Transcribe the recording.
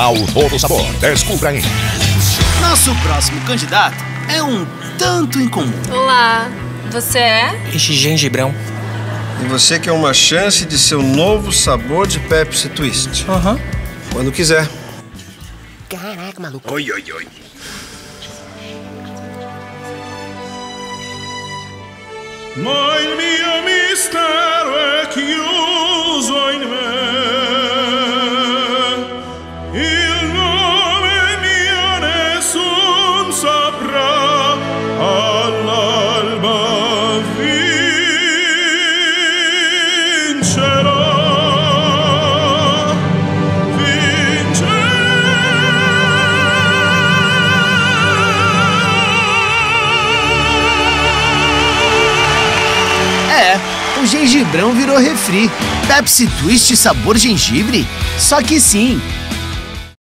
original, todo sabor. Descubra aí. Nosso próximo candidato é um tanto incomum. Olá, você é? Gengibrão. E você quer uma chance de ser o novo sabor de Pepsi Twist? Aham. Quando quiser. Caraca, maluco. Oi, oi, oi. Ma il mio mistero è chiuso in me. Il nome mio nessun saprà. All'alba vincerò. O gengibrão virou refri. Pepsi Twist sabor gengibre? Só que sim,